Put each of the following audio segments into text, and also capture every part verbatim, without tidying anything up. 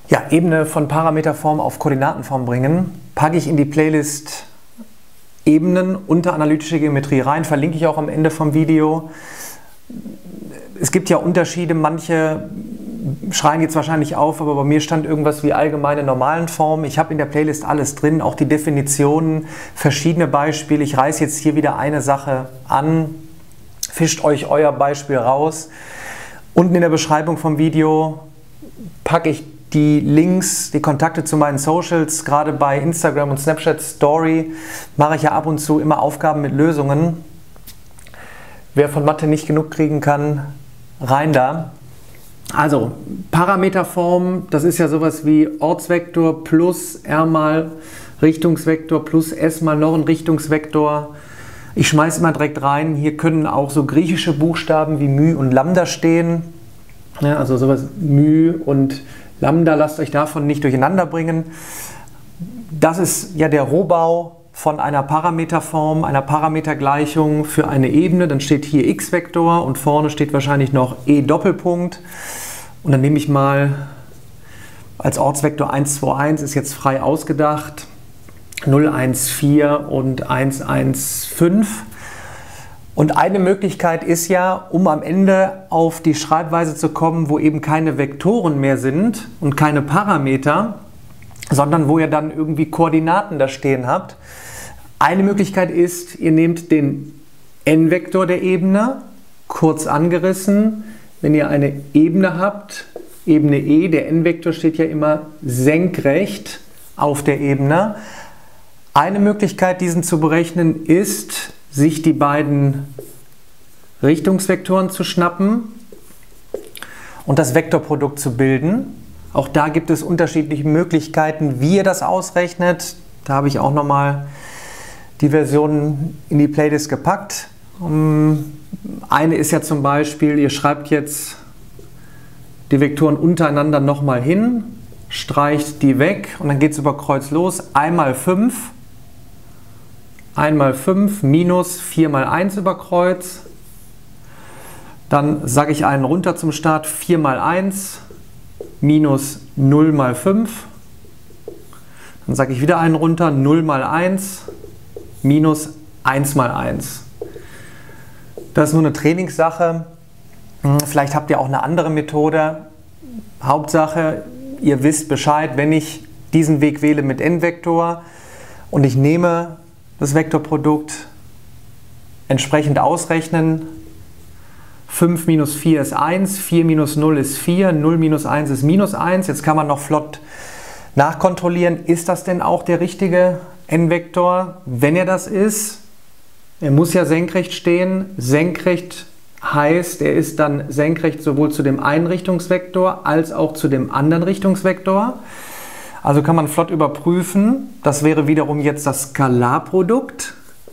Ja, Ebene von Parameterform auf Koordinatenform bringen, packe ich in die Playlist Ebenen unter analytische Geometrie rein, verlinke ich auch am Ende vom Video. Es gibt ja Unterschiede, manche schreien jetzt wahrscheinlich auf, aber bei mir stand irgendwas wie allgemeine normalen Formen. Ich habe in der Playlist alles drin, auch die Definitionen, verschiedene Beispiele. Ich reiße jetzt hier wieder eine Sache an, fischt euch euer Beispiel raus. Unten in der Beschreibung vom Video packe ich die Links, die Kontakte zu meinen Socials. Gerade bei Instagram und Snapchat Story mache ich ja ab und zu immer Aufgaben mit Lösungen. Wer von Mathe nicht genug kriegen kann, rein da. Also Parameterform, das ist ja sowas wie Ortsvektor plus R mal Richtungsvektor plus S mal noch ein Richtungsvektor. Ich schmeiße mal direkt rein. Hier können auch so griechische Buchstaben wie μ und Lambda stehen. Ja, also sowas μ und Lambda, lasst euch davon nicht durcheinander bringen. Das ist ja der Rohbau von einer Parameterform, einer Parametergleichung für eine Ebene. Dann steht hier x-Vektor und vorne steht wahrscheinlich noch e-Doppelpunkt. Und dann nehme ich mal als Ortsvektor eins, zwei, eins, ist jetzt frei ausgedacht, null, eins, vier und eins, eins, fünf. Und eine Möglichkeit ist ja, um am Ende auf die Schreibweise zu kommen, wo eben keine Vektoren mehr sind und keine Parameter, sondern wo ihr dann irgendwie Koordinaten da stehen habt. Eine Möglichkeit ist, ihr nehmt den n-Vektor der Ebene, kurz angerissen. Wenn ihr eine Ebene habt, Ebene E, der n-Vektor steht ja immer senkrecht auf der Ebene. Eine Möglichkeit, diesen zu berechnen, ist, sich die beiden Richtungsvektoren zu schnappen und das Vektorprodukt zu bilden. Auch da gibt es unterschiedliche Möglichkeiten, wie ihr das ausrechnet. Da habe ich auch nochmal die Versionen in die Playlist gepackt. Eine ist ja zum Beispiel, ihr schreibt jetzt die Vektoren untereinander nochmal hin, streicht die weg und dann geht es über Kreuz los. Einmal fünf. eins mal fünf minus vier mal eins über Kreuz. Dann sage ich einen runter zum Start, vier mal eins minus null mal fünf. Dann sage ich wieder einen runter, null mal eins minus eins mal eins. Das ist nur eine Trainingssache. Vielleicht habt ihr auch eine andere Methode. Hauptsache, ihr wisst Bescheid, wenn ich diesen Weg wähle mit n-Vektor und ich nehme das Vektorprodukt entsprechend ausrechnen. fünf minus vier ist eins, vier minus null ist vier, null minus eins ist minus eins. Jetzt kann man noch flott nachkontrollieren, ist das denn auch der richtige n-Vektor? Wenn er das ist, er muss ja senkrecht stehen. Senkrecht heißt, er ist dann senkrecht sowohl zu dem einen Richtungsvektor als auch zu dem anderen Richtungsvektor. Also kann man flott überprüfen. Das wäre wiederum jetzt das Skalarprodukt.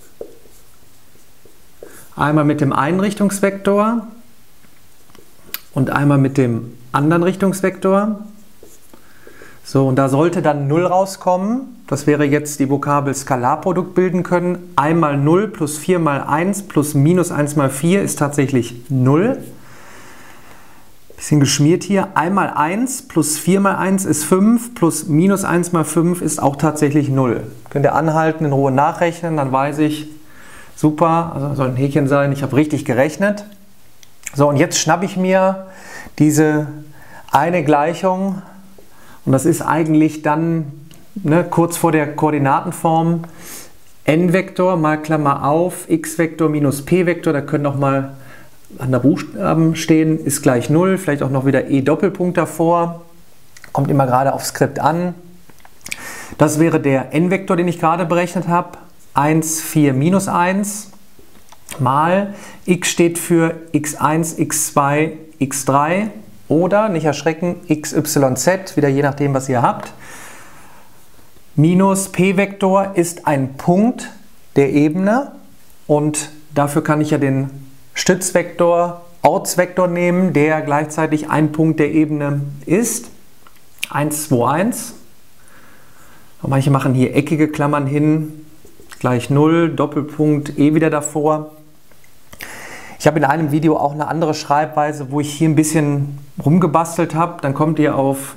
Einmal mit dem einen Richtungsvektor und einmal mit dem anderen Richtungsvektor. So, und da sollte dann null rauskommen. Das wäre jetzt die Vokabel Skalarprodukt bilden können. eins mal null plus vier mal eins plus minus eins mal vier ist tatsächlich null. Bisschen geschmiert hier. eins mal eins plus vier mal eins ist fünf plus minus eins mal fünf ist auch tatsächlich null. Könnt ihr anhalten, in Ruhe nachrechnen, dann weiß ich, super, also soll ein Häkchen sein, ich habe richtig gerechnet. So, und jetzt schnappe ich mir diese eine Gleichung und das ist eigentlich dann ne, kurz vor der Koordinatenform n-Vektor mal Klammer auf, x-Vektor minus p-Vektor, da können noch mal andere Buchstaben stehen, ist gleich null, vielleicht auch noch wieder e-Doppelpunkt davor, kommt immer gerade aufs Skript an. Das wäre der n-Vektor, den ich gerade berechnet habe, eins, vier, minus eins mal x steht für x eins, x zwei, x drei oder, nicht erschrecken, x, y, z, wieder je nachdem, was ihr habt. Minus p-Vektor ist ein Punkt der Ebene und dafür kann ich ja den Stützvektor, Ortsvektor nehmen, der gleichzeitig ein Punkt der Ebene ist. eins, zwei, eins. Und manche machen hier eckige Klammern hin, gleich null, Doppelpunkt, eh wieder davor. Ich habe in einem Video auch eine andere Schreibweise, wo ich hier ein bisschen rumgebastelt habe. Dann kommt ihr auf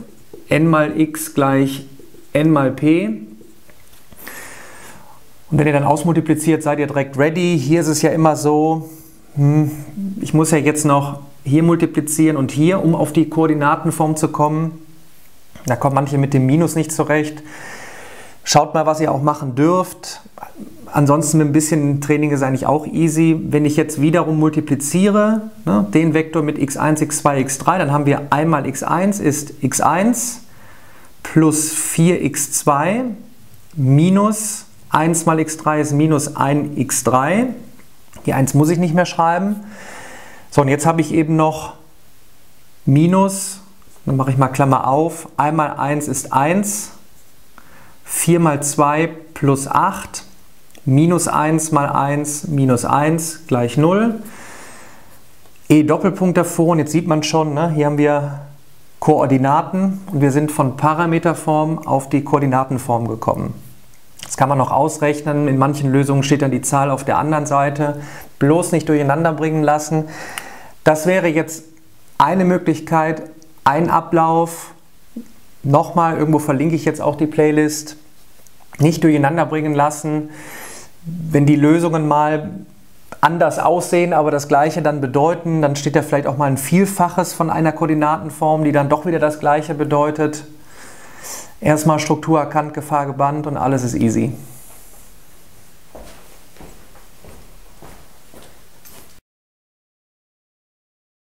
n mal x gleich n mal p. Und wenn ihr dann ausmultipliziert, seid ihr direkt ready. Hier ist es ja immer so, hm, ich muss ja jetzt noch hier multiplizieren und hier, um auf die Koordinatenform zu kommen. Da kommen manche mit dem Minus nicht zurecht. Schaut mal, was ihr auch machen dürft. Ansonsten mit ein bisschen Training ist eigentlich auch easy. Wenn ich jetzt wiederum multipliziere, ne, den Vektor mit x eins, x zwei, x drei, dann haben wir einmal x eins ist x eins plus vier x zwei minus eins mal x drei ist minus eins x drei. Die eins muss ich nicht mehr schreiben. So, und jetzt habe ich eben noch minus, dann mache ich mal Klammer auf, einmal eins ist eins, vier mal zwei plus acht, minus eins mal eins minus eins gleich null. E Doppelpunkt davor, und jetzt sieht man schon, ne, hier haben wir Koordinaten und wir sind von Parameterform auf die Koordinatenform gekommen. Das kann man noch ausrechnen, in manchen Lösungen steht dann die Zahl auf der anderen Seite. Bloß nicht durcheinander bringen lassen. Das wäre jetzt eine Möglichkeit, ein Ablauf. Nochmal, irgendwo verlinke ich jetzt auch die Playlist. Nicht durcheinander bringen lassen. Wenn die Lösungen mal anders aussehen, aber das Gleiche dann bedeuten, dann steht da vielleicht auch mal ein Vielfaches von einer Koordinatenform, die dann doch wieder das Gleiche bedeutet. Erstmal Struktur erkannt, Gefahr gebannt und alles ist easy.